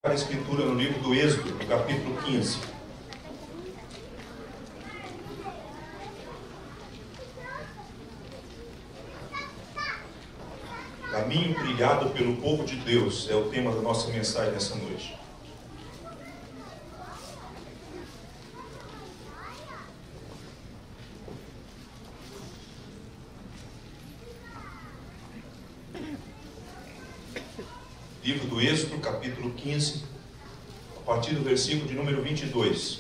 A escritura no livro do Êxodo, no capítulo 15. Caminho trilhado pelo povo de Deus é o tema da nossa mensagem nessa noite. Livro do Êxodo, capítulo 15, a partir do versículo de número 22.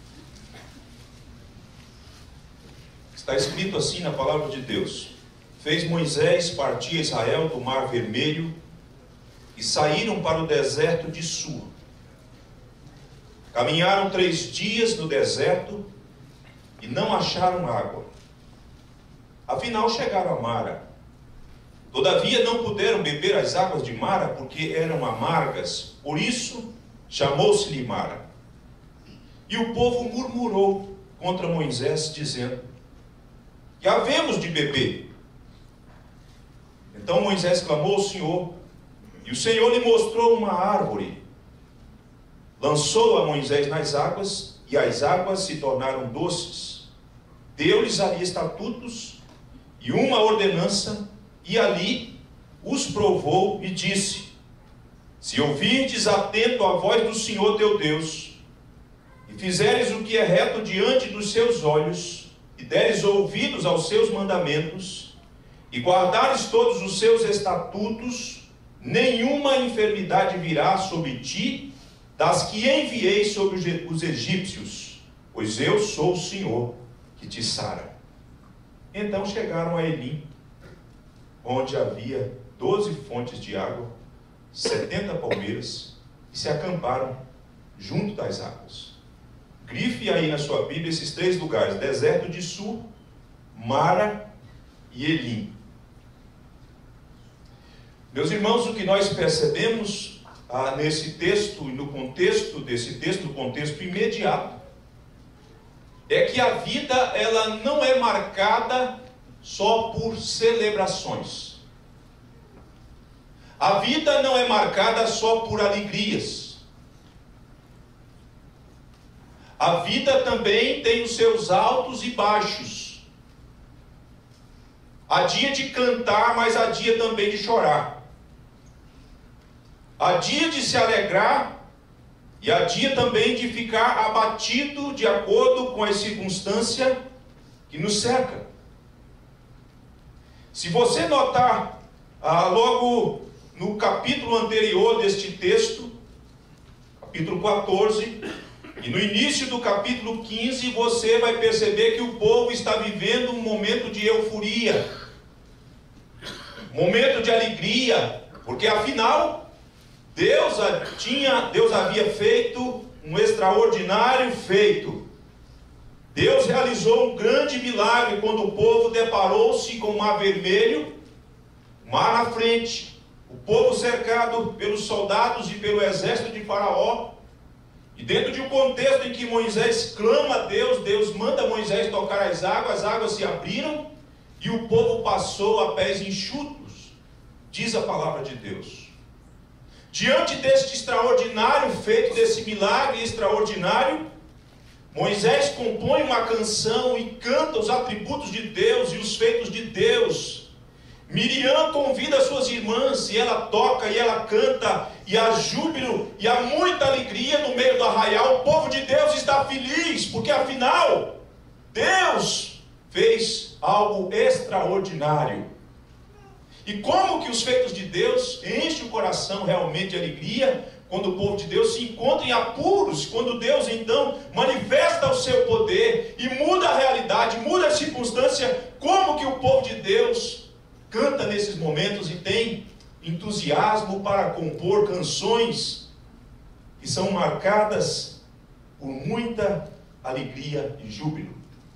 Está escrito assim na palavra de Deus: Fez Moisés partir Israel do mar vermelho e saíram para o deserto de Sur. Caminharam 3 dias no deserto e não acharam água. Afinal chegaram a Mara. Todavia não puderam beber as águas de Mara, porque eram amargas, por isso chamou-se-lhe Mara. E o povo murmurou contra Moisés, dizendo: Que havemos de beber? Então Moisés clamou ao Senhor, e o Senhor lhe mostrou uma árvore. Lançou a Moisés nas águas, e as águas se tornaram doces. Deu-lhes ali estatutos e uma ordenança, e ali os provou e disse: Se ouvirdes atento à voz do Senhor teu Deus, e fizeres o que é reto diante dos seus olhos, e deres ouvidos aos seus mandamentos, e guardares todos os seus estatutos, nenhuma enfermidade virá sobre ti, das que enviei sobre os egípcios, pois eu sou o Senhor que te sara. Então chegaram a Elim, onde havia 12 fontes de água, 70 palmeiras, e se acamparam junto das águas. Grife aí na sua Bíblia esses 3 lugares: deserto de Sur, Mara e Elim. Meus irmãos, o que nós percebemos nesse texto e no contexto desse texto, no contexto imediato, é que a vida ela não é marcada só por celebrações. A vida não é marcada só por alegrias. A vida também tem os seus altos e baixos. Há dia de cantar, mas há dia também de chorar. Há dia de se alegrar e há dia também de ficar abatido de acordo com a circunstância que nos cerca. Se você notar, logo no capítulo anterior deste texto, capítulo 14, e no início do capítulo 15, você vai perceber que o povo está vivendo um momento de euforia, um momento de alegria, porque afinal, Deus havia feito um extraordinário feito. Deus realizou um grande milagre quando o povo deparou-se com o mar vermelho, mar na frente, o povo cercado pelos soldados e pelo exército de Faraó. E dentro de um contexto em que Moisés clama a Deus, Deus manda Moisés tocar as águas se abriram e o povo passou a pés enxutos, diz a palavra de Deus. Diante deste extraordinário feito, desse milagre extraordinário, Moisés compõe uma canção e canta os atributos de Deus e os feitos de Deus. Miriam convida suas irmãs e ela toca e ela canta, e há júbilo e há muita alegria no meio do arraial. O povo de Deus está feliz, porque afinal Deus fez algo extraordinário. E como que os feitos de Deus enchem o coração realmente de alegria quando o povo de Deus se encontra em apuros, quando Deus então manifesta o seu poder e muda a realidade, muda a circunstância. Como que o povo de Deus canta nesses momentos e tem entusiasmo para compor canções que são marcadas por muita alegria e júbilo.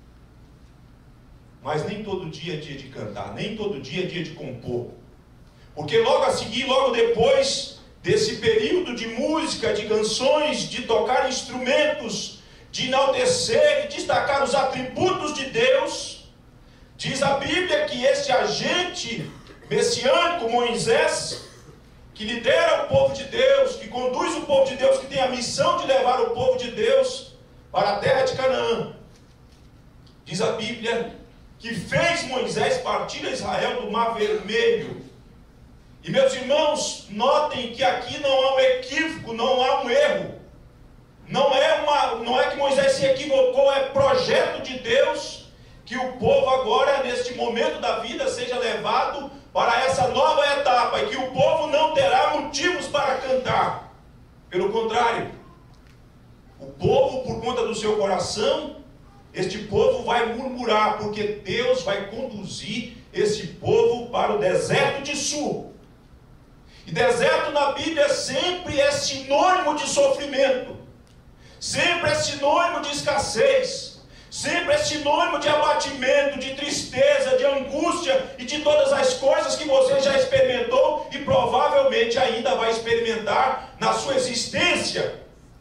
Mas nem todo dia é dia de cantar, nem todo dia é dia de compor, porque logo a seguir, logo depois desse período de música, de canções, de tocar instrumentos, de enaltecer e destacar os atributos de Deus, diz a Bíblia que esse agente messiânico, Moisés, que lidera o povo de Deus, que conduz o povo de Deus, que tem a missão de levar o povo de Deus para a terra de Canaã. Diz a Bíblia que fez Moisés partir a Israel do Mar Vermelho. E meus irmãos, notem que aqui não há um equívoco, não há um erro. Não é que Moisés se equivocou, é projeto de Deus que o povo agora, neste momento da vida, seja levado para essa nova etapa, e que o povo não terá motivos para cantar. Pelo contrário, o povo, por conta do seu coração, este povo vai murmurar, porque Deus vai conduzir esse povo para o deserto de Sul. E deserto na Bíblia sempre é sinônimo de sofrimento, sempre é sinônimo de escassez, sempre é sinônimo de abatimento, de tristeza, de angústia e de todas as coisas que você já experimentou e provavelmente ainda vai experimentar na sua existência.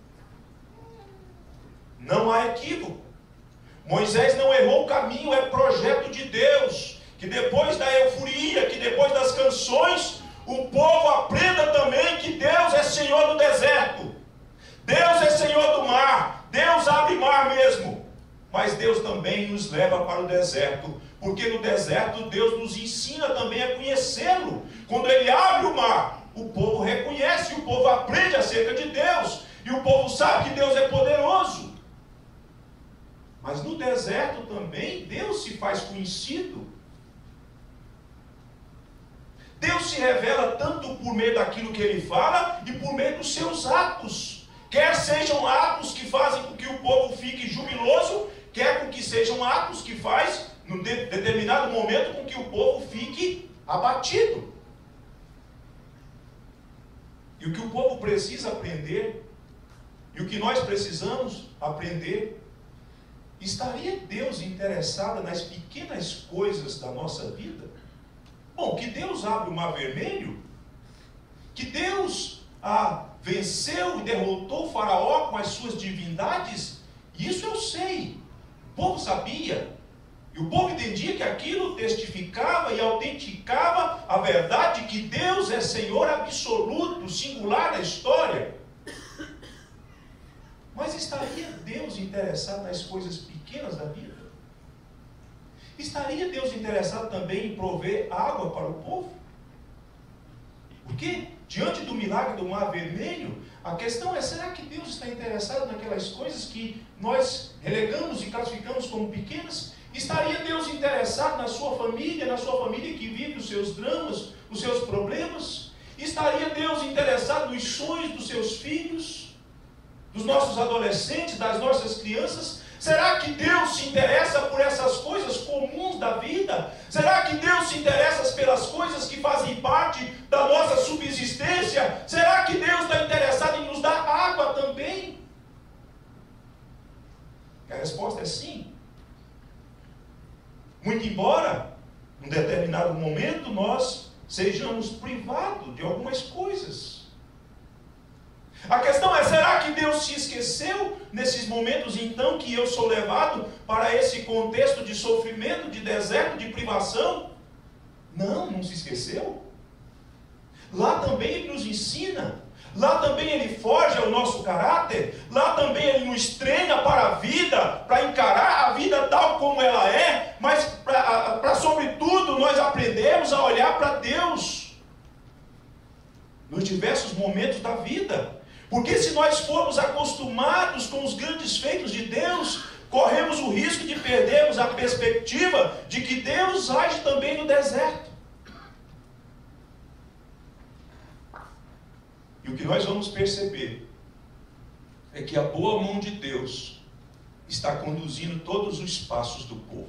Não há equívoco. Moisés não errou o caminho, é projeto de Deus, que depois da euforia, que depois das canções, o povo aprenda também que Deus é Senhor do deserto, Deus é Senhor do mar, Deus abre mar mesmo, mas Deus também nos leva para o deserto, porque no deserto Deus nos ensina também a conhecê-lo. Quando Ele abre o mar, o povo reconhece, o povo aprende acerca de Deus, e o povo sabe que Deus é poderoso. Mas no deserto também Deus se faz conhecido. Deus se revela tanto por meio daquilo que Ele fala e por meio dos seus atos. Quer sejam atos que fazem com que o povo fique jubiloso, quer com que sejam atos que faz, num determinado momento, com que o povo fique abatido. E o que o povo precisa aprender, e o que nós precisamos aprender, estaria Deus interessado nas pequenas coisas da nossa vida? Bom, que Deus abre o Mar Vermelho, que Deus venceu e derrotou o Faraó com as suas divindades, isso eu sei. O povo sabia, e o povo entendia que aquilo testificava e autenticava a verdade que Deus é Senhor absoluto, singular na história. Mas estaria Deus interessado nas coisas pequenas da vida? Estaria Deus interessado também em prover água para o povo? Porque, diante do milagre do Mar Vermelho, a questão é, será que Deus está interessado naquelas coisas que nós relegamos e classificamos como pequenas? Estaria Deus interessado na sua família que vive os seus dramas, os seus problemas? Estaria Deus interessado nos sonhos dos seus filhos, dos nossos adolescentes, das nossas crianças? Será que Deus se interessa por essas coisas comuns da vida? Será que Deus se interessa pelas coisas que fazem parte da nossa subsistência? Será que Deus está interessado em nos dar água também? A resposta é sim. Muito embora, num determinado momento, nós sejamos privados de algumas coisas. A questão é, será que Deus se esqueceu nesses momentos então que eu sou levado para esse contexto de sofrimento, de deserto, de privação? Não, não se esqueceu. Lá também Ele nos ensina, lá também Ele forja o nosso caráter, lá também Ele nos treina para a vida, para encarar a vida tal como ela é, mas para sobretudo nós aprendemos a olhar para Deus nos diversos momentos da vida. Porque se nós formos acostumados com os grandes feitos de Deus, corremos o risco de perdermos a perspectiva de que Deus age também no deserto. E o que nós vamos perceber é que a boa mão de Deus está conduzindo todos os passos do povo.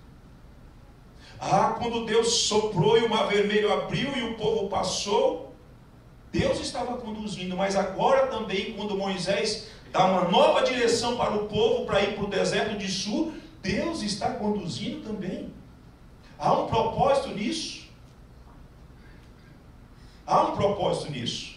Quando Deus soprou e o Mar Vermelho abriu e o povo passou, Deus estava conduzindo, mas agora também, quando Moisés dá uma nova direção para o povo, para ir para o deserto de Sul, Deus está conduzindo também. Há um propósito nisso. Há um propósito nisso.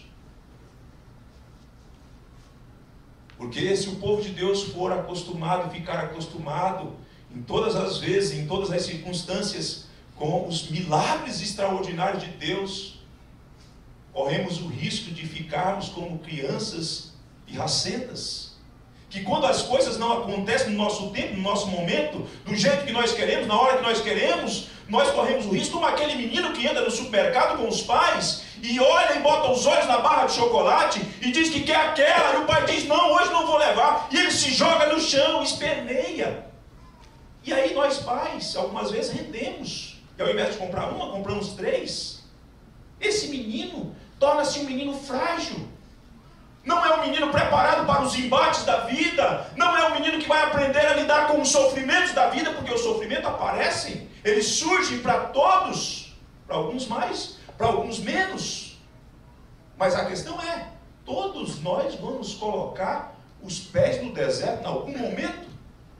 Porque se o povo de Deus for acostumado e ficar acostumado, em todas as vezes, em todas as circunstâncias, com os milagres extraordinários de Deus, corremos o risco de ficarmos como crianças irracentas. Que quando as coisas não acontecem no nosso tempo, no nosso momento, do jeito que nós queremos, na hora que nós queremos, nós corremos o risco, como aquele menino que entra no supermercado com os pais e olha e bota os olhos na barra de chocolate e diz que quer aquela, e o pai diz, não, hoje não vou levar, e ele se joga no chão, esperneia. E aí nós pais, algumas vezes rendemos, e ao invés de comprar uma, compramos 3. Esse menino torna-se um menino frágil. Não é um menino preparado para os embates da vida. Não é um menino que vai aprender a lidar com os sofrimentos da vida, porque os sofrimentos aparecem, eles surgem para todos, para alguns mais, para alguns menos. Mas a questão é, todos nós vamos colocar os pés no deserto em algum momento.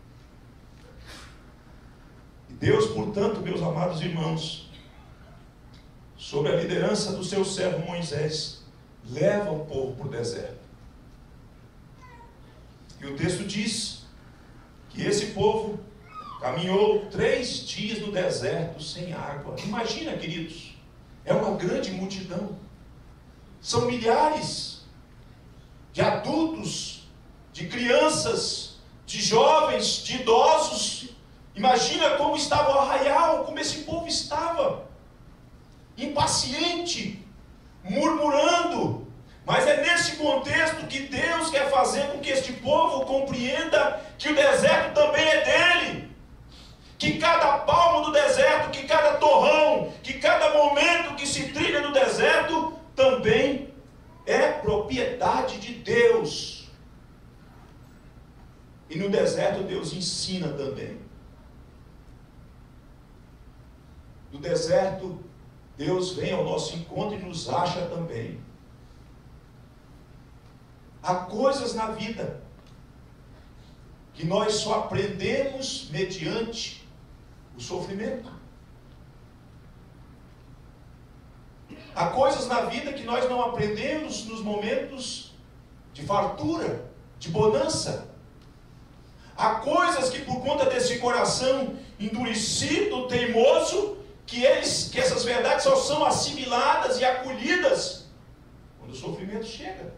E Deus, portanto, meus amados irmãos, sob a liderança do seu servo Moisés, leva o povo para o deserto. E o texto diz que esse povo caminhou 3 dias no deserto sem água. Imagina, queridos, é uma grande multidão. São milhares de adultos, de crianças, de jovens, de idosos. Imagina como estava o arraial, como esse povo estava. Impaciente, murmurando. Mas é nesse contexto que Deus quer fazer com que este povo compreenda que o deserto também é dele. Que cada palmo do deserto, que cada torrão, que cada momento que se trilha no deserto, também é propriedade de Deus. E no deserto Deus ensina também. No deserto Deus vem ao nosso encontro e nos acha também. Há coisas na vida que nós só aprendemos mediante o sofrimento. Há coisas na vida que nós não aprendemos nos momentos de fartura, de bonança. Há coisas que por conta desse coração endurecido, teimoso, que essas verdades só são assimiladas e acolhidas quando o sofrimento chega.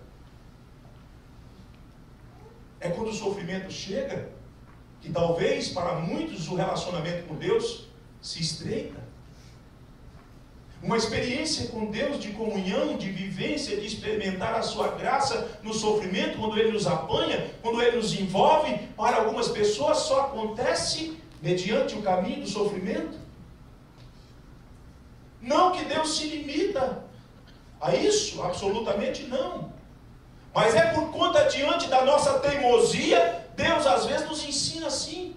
É quando o sofrimento chega que talvez para muitos o relacionamento com Deus se estreita. Uma experiência com Deus de comunhão, de vivência, de experimentar a sua graça no sofrimento, quando Ele nos apanha, quando Ele nos envolve, para algumas pessoas só acontece mediante o caminho do sofrimento. Não que Deus se limita a isso, absolutamente não. Mas é por conta, diante da nossa teimosia, Deus às vezes nos ensina assim.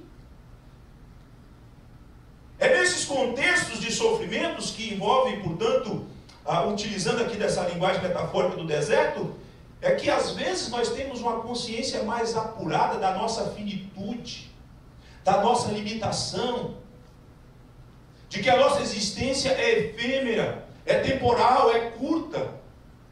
É nesses contextos de sofrimentos que envolvem, portanto, utilizando aqui dessa linguagem metafórica do deserto, é que às vezes nós temos uma consciência mais apurada da nossa finitude, da nossa limitação, de que a nossa existência é efêmera, é temporal, é curta.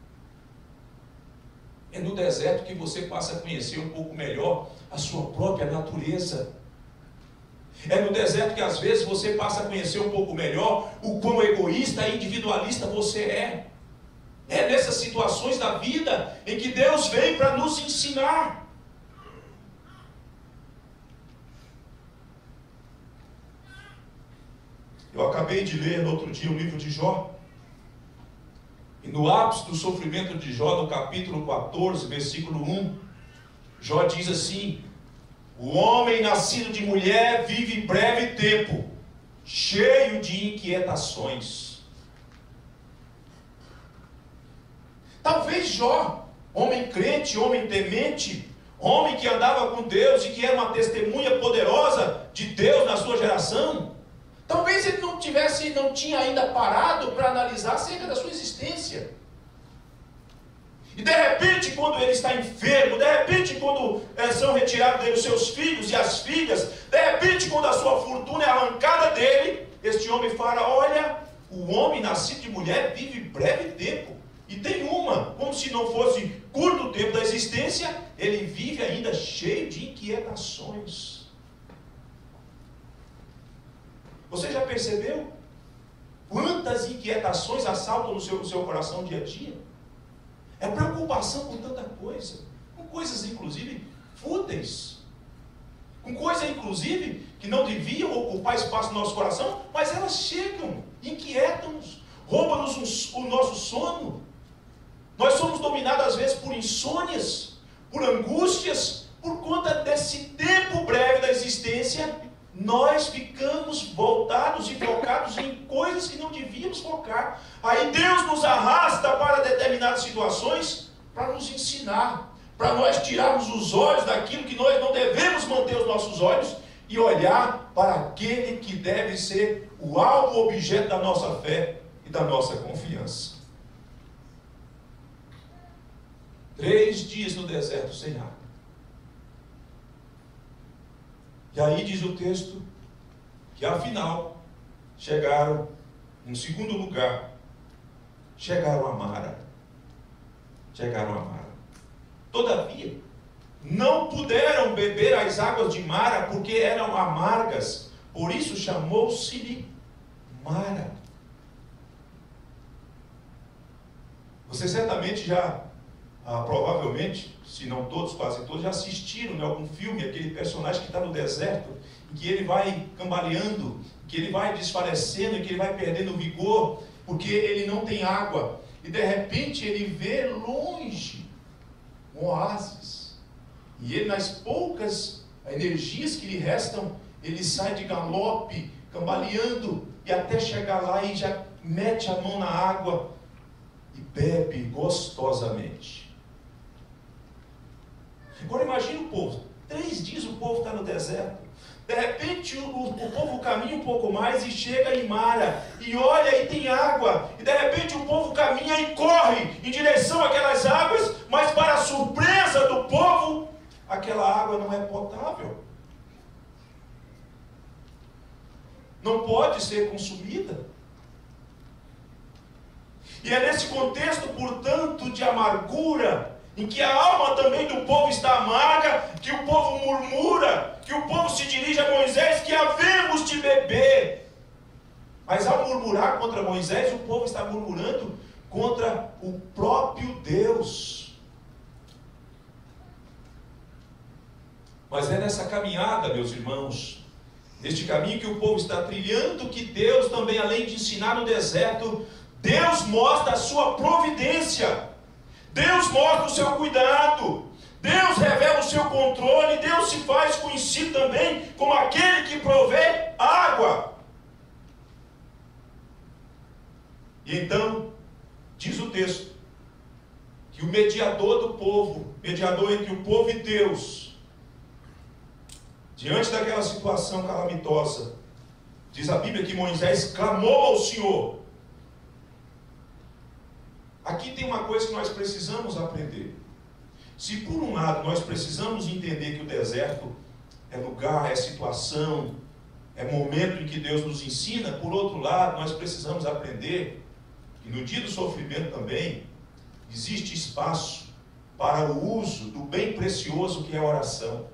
É no deserto que você passa a conhecer um pouco melhor a sua própria natureza. É no deserto que às vezes você passa a conhecer um pouco melhor o quão egoísta e individualista você é. É nessas situações da vida em que Deus vem para nos ensinar. Eu acabei de ler no outro dia o livro de Jó. E no ápice do sofrimento de Jó, no capítulo 14, versículo 1, Jó diz assim: o homem nascido de mulher vive breve tempo, cheio de inquietações. Talvez Jó, homem crente, homem temente, homem que andava com Deus e que era uma testemunha poderosa de Deus na sua geração, talvez ele não tinha ainda parado para analisar acerca da sua existência. E de repente, quando ele está enfermo, de repente, quando são retirados dele os seus filhos e as filhas, de repente, quando a sua fortuna é arrancada dele, este homem fala: olha, o homem nascido de mulher vive breve tempo. E tem como se não fosse curto o tempo da existência, ele vive ainda cheio de inquietações. Você já percebeu? Quantas inquietações assaltam no seu coração dia a dia? É preocupação com tanta coisa, com coisas inclusive fúteis, com coisas inclusive que não deviam ocupar espaço no nosso coração, mas elas chegam, inquietam-nos, roubam-nos o nosso sono. Nós somos dominados às vezes por insônias, por angústias, por conta desse tempo breve da existência. Nós ficamos voltados e focados em coisas que não devíamos focar. Aí Deus nos arrasta para determinadas situações para nos ensinar, para nós tirarmos os olhos daquilo que nós não devemos manter os nossos olhos e olhar para aquele que deve ser o alvo, o objeto da nossa fé e da nossa confiança. 3 dias no deserto sem água. E aí diz o texto que afinal chegaram em segundo lugar, chegaram a Mara. Chegaram a Mara. Todavia, não puderam beber as águas de Mara porque eram amargas, por isso chamou-se Mara. Você certamente já, provavelmente, se não todos, quase todos, já assistiram em algum filme aquele personagem que está no deserto, em que ele vai cambaleando, que ele vai desfalecendo, que ele vai perdendo o vigor, porque ele não tem água. E de repente ele vê longe um oásis. E ele, nas poucas energias que lhe restam, ele sai de galope, cambaleando, e até chegar lá e já mete a mão na água e bebe gostosamente. Agora imagine o povo, 3 dias o povo está no deserto, de repente o povo caminha um pouco mais e chega em Mara, e olha e tem água, e de repente o povo caminha e corre em direção àquelas águas, mas para a surpresa do povo, aquela água não é potável, não pode ser consumida. E é nesse contexto, portanto, de amargura, em que a alma também do povo está amarga, que o povo murmura, que o povo se dirige a Moisés, que havemos de beber. Mas ao murmurar contra Moisés, o povo está murmurando contra o próprio Deus. Mas é nessa caminhada, meus irmãos, neste caminho que o povo está trilhando, que Deus também, além de ensinar no deserto, Deus mostra a sua providência. Deus mostra o seu cuidado, Deus revela o seu controle, Deus se faz conhecido também como aquele que provê água. E então, diz o texto, que o mediador do povo, mediador entre o povo e Deus, diante daquela situação calamitosa, diz a Bíblia que Moisés clamou ao Senhor. Aqui tem uma coisa que nós precisamos aprender. Se por um lado nós precisamos entender que o deserto é lugar, é situação, é momento em que Deus nos ensina, por outro lado nós precisamos aprender que no dia do sofrimento também existe espaço para o uso do bem precioso que é a oração.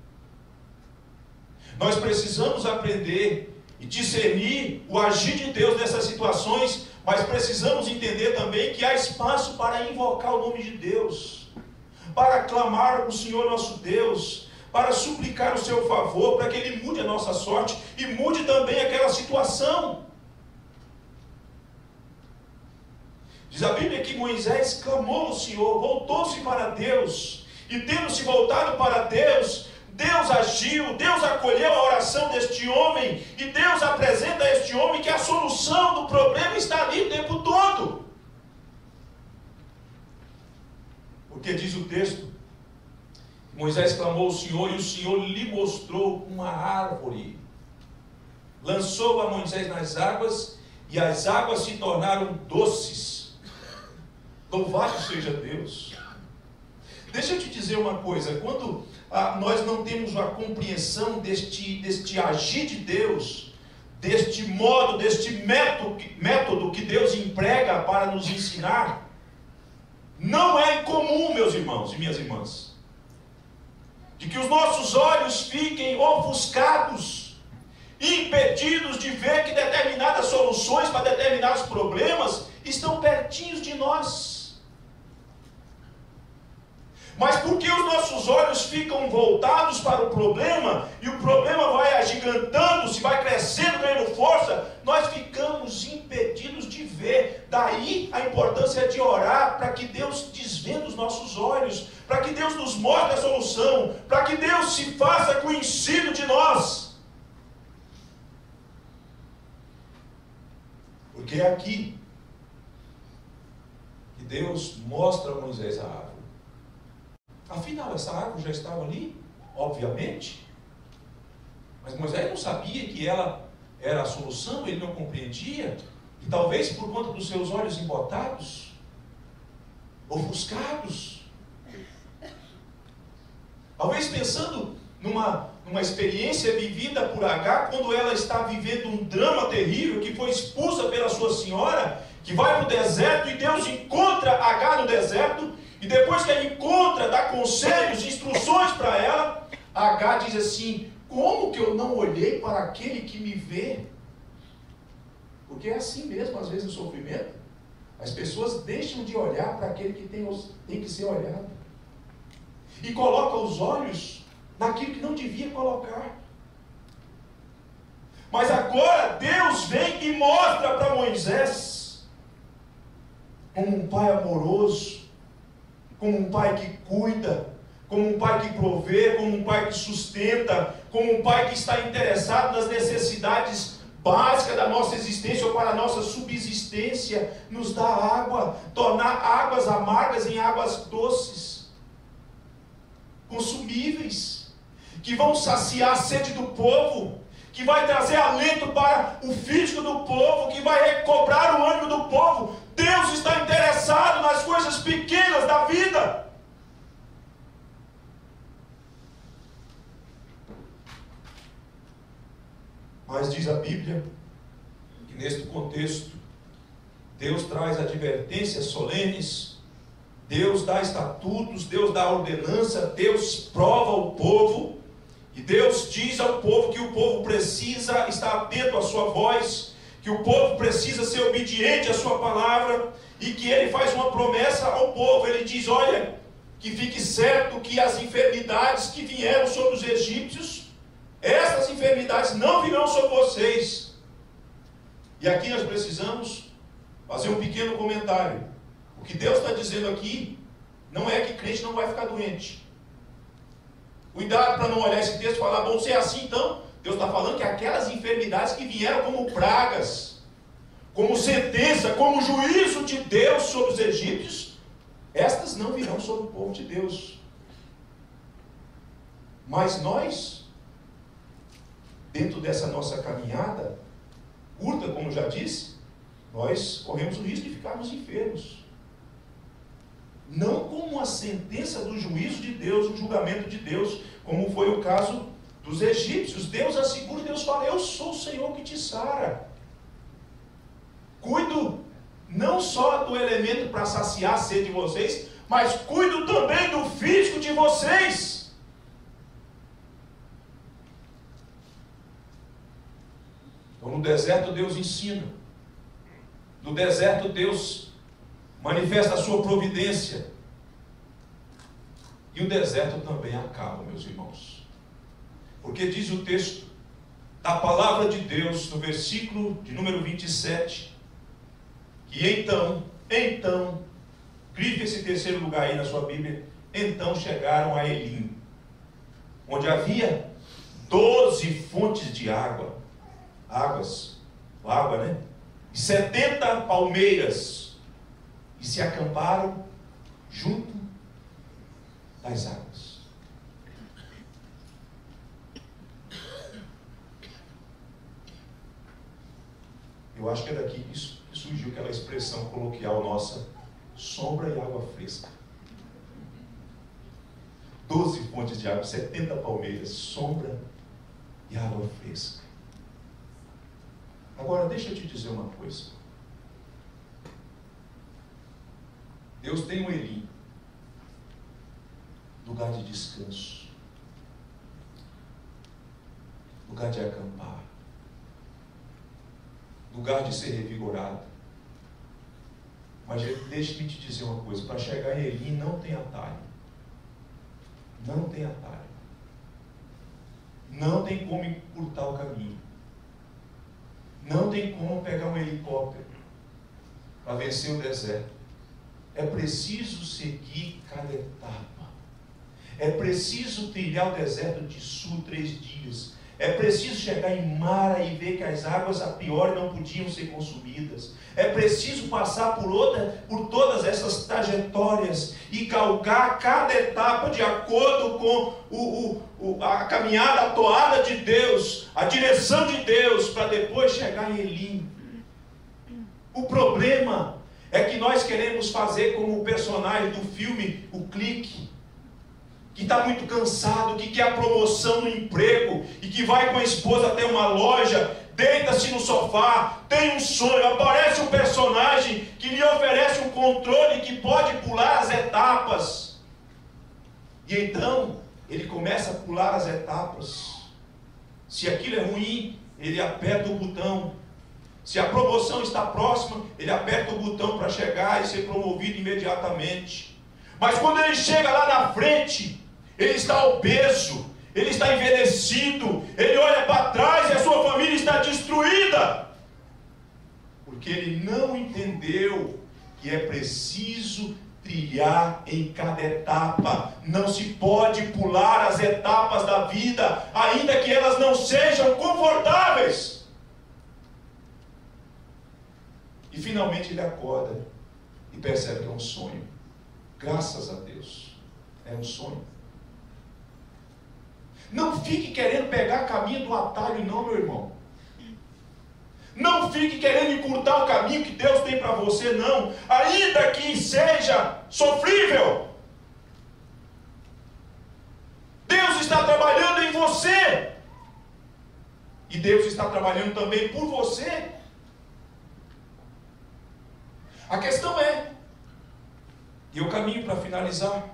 Nós precisamos aprender e discernir o agir de Deus nessas situações, mas precisamos entender também que há espaço para invocar o nome de Deus, para clamar o Senhor nosso Deus, para suplicar o seu favor, para que Ele mude a nossa sorte e mude também aquela situação. Diz a Bíblia que Moisés clamou ao Senhor, voltou-se para Deus, e tendo se voltado para Deus, Deus agiu, Deus acolheu a oração deste homem, e Deus apresenta a este homem que a solução do problema está ali o tempo todo. Porque diz o texto, Moisés clamou ao Senhor, e o Senhor lhe mostrou uma árvore. Lançou a Moisés nas águas, e as águas se tornaram doces. Louvado seja Deus. Deixa eu te dizer uma coisa, quando nós não temos a compreensão deste agir de Deus, deste modo, deste método que Deus emprega para nos ensinar, não é incomum, meus irmãos e minhas irmãs, de que os nossos olhos fiquem ofuscados impedidos de ver que determinadas soluções para determinados problemas estão pertinhos de nós. Mas porque os nossos olhos ficam voltados para o problema, e o problema vai agigantando-se, vai crescendo, ganhando força, nós ficamos impedidos de ver. Daí a importância de orar para que Deus desvenda os nossos olhos, para que Deus nos mostre a solução, para que Deus se faça conhecido de nós. Porque é aqui que Deus mostra a Moisés a árvore. Afinal, essa árvore já estava ali, obviamente. Mas Moisés não sabia que ela era a solução, ele não compreendia. E talvez por conta dos seus olhos embotados, ofuscados, talvez pensando numa experiência vivida por Agar, quando ela está vivendo um drama terrível, que foi expulsa pela sua senhora, que vai para o deserto, e Deus encontra Agar no deserto. E depois que ela encontra, dá conselhos, instruções para ela, Agar diz assim: como que eu não olhei para aquele que me vê? Porque é assim mesmo, às vezes, o sofrimento. As pessoas deixam de olhar para aquele que tem que ser olhado. E colocam os olhos naquilo que não devia colocar. Mas agora Deus vem e mostra para Moisés, como um pai amoroso, como um pai que cuida, como um pai que provê, como um pai que sustenta, como um pai que está interessado nas necessidades básicas da nossa existência ou para a nossa subsistência, nos dá água, tornar águas amargas em águas doces, consumíveis, que vão saciar a sede do povo, que vai trazer alento para o físico do povo, que vai recobrar o ânimo do povo. Deus está interessado nas coisas pequenas da vida. Mas diz a Bíblia que neste contexto Deus traz advertências solenes, Deus dá estatutos, Deus dá ordenança, Deus prova o povo, e Deus diz ao povo que o povo precisa estar atento à sua voz, que o povo precisa ser obediente à sua palavra, e que ele faz uma promessa ao povo. Ele diz: olha, que fique certo que as enfermidades que vieram sobre os egípcios, essas enfermidades não virão sobre vocês. E aqui nós precisamos fazer um pequeno comentário. O que Deus está dizendo aqui não é que crente não vai ficar doente. Cuidado para não olhar esse texto e falar: bom, se é assim então, Deus está falando que aquelas enfermidades que vieram como pragas, como sentença, como juízo de Deus sobre os egípcios, estas não virão sobre o povo de Deus. Mas nós, dentro dessa nossa caminhada curta, como já disse, nós corremos o risco de ficarmos enfermos. Não como a sentença do juízo de Deus, o julgamento de Deus, como foi o caso dos egípcios. Deus assegura, Deus fala: eu sou o Senhor que te sara. Cuido não só do elemento para saciar a sede de vocês, mas cuido também do físico de vocês. Então no deserto Deus ensina. No deserto Deus manifesta a sua providência. E o deserto também acaba, meus irmãos. Porque diz o texto da palavra de Deus, no versículo de número 27, que então, grife esse terceiro lugar aí na sua Bíblia, então chegaram a Elim, onde havia 12 fontes de água, né? E 70 palmeiras, e se acamparam junto das águas. Eu acho que é daqui que surgiu aquela expressão coloquial nossa: sombra e água fresca. 12 fontes de água, 70 palmeiras, sombra e água fresca. Agora, deixa eu te dizer uma coisa. Deus tem um Elim, lugar de descanso, lugar de acampar. lugar de ser revigorado. Mas deixe-me te dizer uma coisa, para chegar em Elim não tem atalho. Não tem atalho. Não tem como encurtar o caminho. Não tem como pegar um helicóptero para vencer o deserto. É preciso seguir cada etapa. É preciso trilhar o deserto de Sul 3 dias. É preciso chegar em Mara e ver que as águas a priori não podiam ser consumidas. É preciso passar por todas essas trajetórias e galgar cada etapa de acordo com a caminhada, a toada de Deus, a direção de Deus, para depois chegar em Elim. O problema é que nós queremos fazer como o personagem do filme, o Clique, que está muito cansado, que quer a promoção no emprego, e que vai com a esposa até uma loja, deita-se no sofá, tem um sonho, aparece um personagem que lhe oferece um controle que pode pular as etapas. E então, ele começa a pular as etapas. Se aquilo é ruim, ele aperta o botão. Se a promoção está próxima, ele aperta o botão para chegar e ser promovido imediatamente. Mas quando ele chega lá na frente, ele está obeso, ele está envelhecido, ele olha para trás e a sua família está destruída. Porque ele não entendeu que é preciso trilhar em cada etapa. Não se pode pular as etapas da vida, ainda que elas não sejam confortáveis. E finalmente ele acorda e percebe que é um sonho. Graças a Deus, é um sonho. Não fique querendo pegar caminho do atalho, não, meu irmão. Não fique querendo encurtar o caminho que Deus tem para você, não. Ainda que seja sofrível. Deus está trabalhando em você. E Deus está trabalhando também por você. A questão é, e o caminho para finalizar,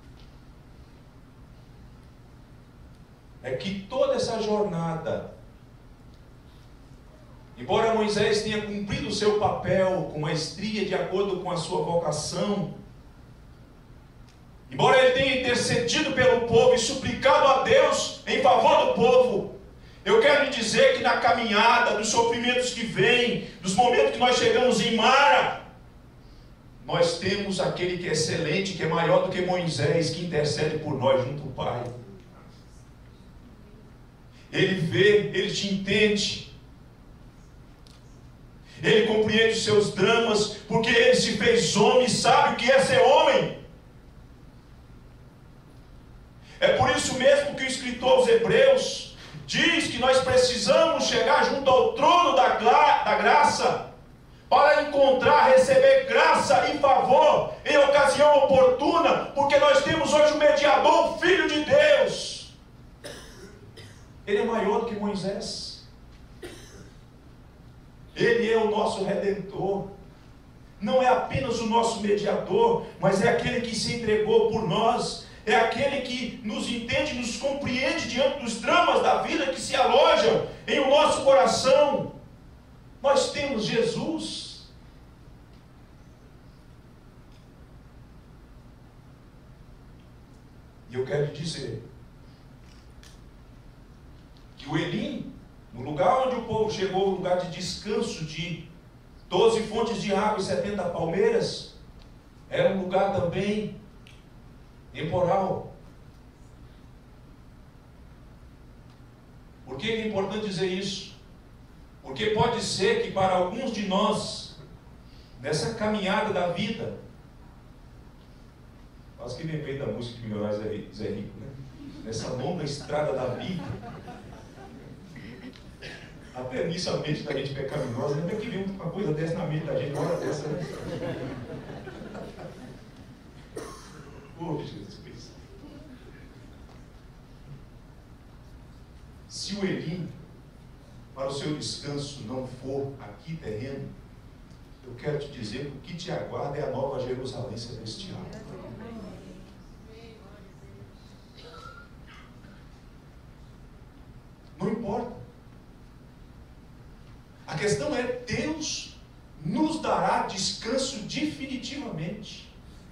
é que toda essa jornada, embora Moisés tenha cumprido o seu papel com maestria de acordo com a sua vocação, embora ele tenha intercedido pelo povo e suplicado a Deus em favor do povo, eu quero lhe dizer que na caminhada, dos sofrimentos que vêm, dos momentos que nós chegamos em Mara, nós temos aquele que é excelente, que é maior do que Moisés, que intercede por nós junto ao Pai. Ele vê, ele te entende. Ele compreende os seus dramas, porque ele se fez homem e sabe o que é ser homem. É por isso mesmo que o escritor aos Hebreus diz que nós precisamos chegar junto ao trono da graça, para encontrar, receber graça e favor em ocasião oportuna, porque nós temos hoje um mediador, o Filho de Deus. Ele é maior do que Moisés. Ele é o nosso Redentor. Não é apenas o nosso mediador, mas é aquele que se entregou por nós. É aquele que nos entende, nos compreende diante dos dramas da vida que se alojam em o nosso coração. Nós temos Jesus. E eu quero lhe dizer que o Elim, no lugar onde o povo chegou, o lugar de descanso de 12 fontes de água e 70 palmeiras, era um lugar também temporal. Por que é importante dizer isso? Porque pode ser que para alguns de nós, nessa caminhada da vida, quase que lembrei da música de Milionário Zé Rico, né? Nessa longa estrada da vida, até nisso a mente da gente é pecaminosa, lembra que vem uma coisa dessa na mente da gente, uma hora dessa, né? Oh, Jesus Cristo. Se o Elim para o seu descanso não for aqui terreno, eu quero te dizer que o que te aguarda é a nova Jerusalém celestial. Não importa. A questão é, Deus nos dará descanso definitivamente.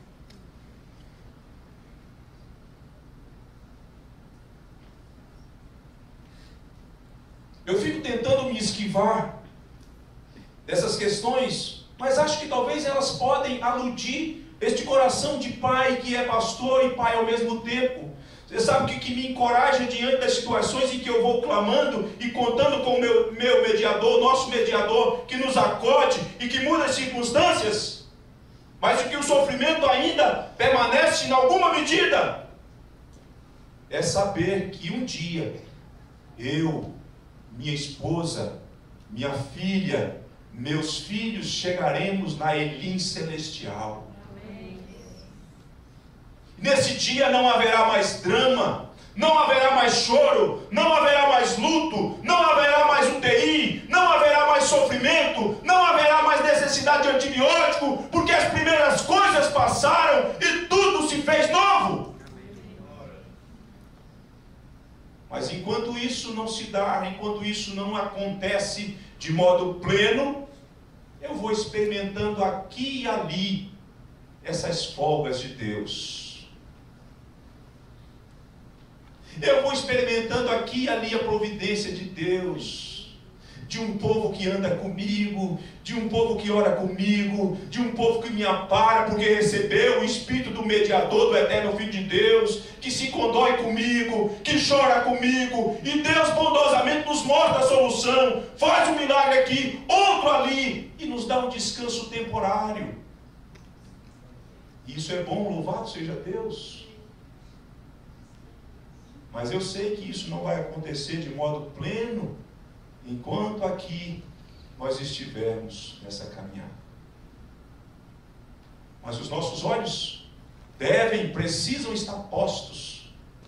Eu fico tentando me esquivar dessas questões, mas acho que talvez elas podem aludir este coração de pai que é pastor e pai ao mesmo tempo. Você sabe o que me encoraja diante das situações em que eu vou clamando e contando com o meu mediador, nosso mediador, que nos acode e que muda as circunstâncias, mas de que o sofrimento ainda permanece em alguma medida, é saber que um dia eu, minha esposa, minha filha, meus filhos chegaremos na Elim celestial. Amém. Nesse dia não haverá mais drama, não haverá mais choro, não haverá mais luto, não haverá mais UTI, não haverá mais sofrimento, não haverá mais necessidade de antibiótico, porque as primeiras coisas passaram e tudo se fez novo. Mas enquanto isso não se dá, enquanto isso não acontece de modo pleno, eu vou experimentando aqui e ali essas folgas de Deus. Eu vou experimentando aqui e ali a providência de Deus, de um povo que anda comigo, de um povo que ora comigo, de um povo que me ampara porque recebeu o Espírito do mediador, do eterno Filho de Deus, que se condói comigo, que chora comigo, e Deus bondosamente nos mostra a solução, faz um milagre aqui, outro ali, e nos dá um descanso temporário. Isso é bom, louvado seja Deus. Mas eu sei que isso não vai acontecer de modo pleno enquanto aqui nós estivermos nessa caminhada. Mas os nossos olhos precisam estar postos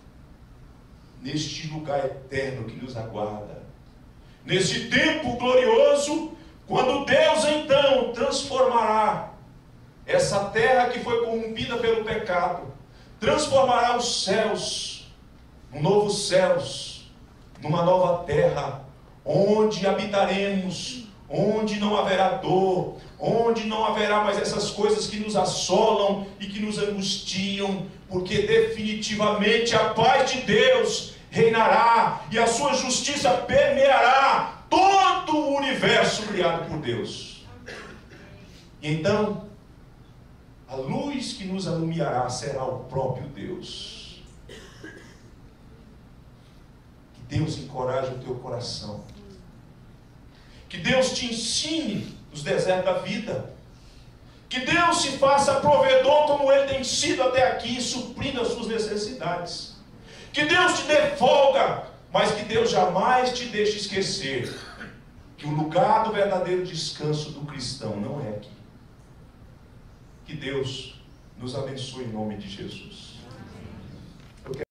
neste lugar eterno que nos aguarda, nesse tempo glorioso, quando Deus então transformará essa terra que foi corrompida pelo pecado, transformará os céus num novo céus, numa nova terra, onde habitaremos, onde não haverá dor, onde não haverá mais essas coisas que nos assolam e que nos angustiam, porque definitivamente a paz de Deus reinará e a sua justiça permeará todo o universo criado por Deus. E então, a luz que nos alumiará será o próprio Deus. Que Deus encoraje o teu coração. Que Deus te ensine nos desertos da vida. Que Deus se faça provedor como Ele tem sido até aqui, suprindo as suas necessidades. Que Deus te dê folga, mas que Deus jamais te deixe esquecer que o lugar do verdadeiro descanso do cristão não é aqui. Que Deus nos abençoe em nome de Jesus.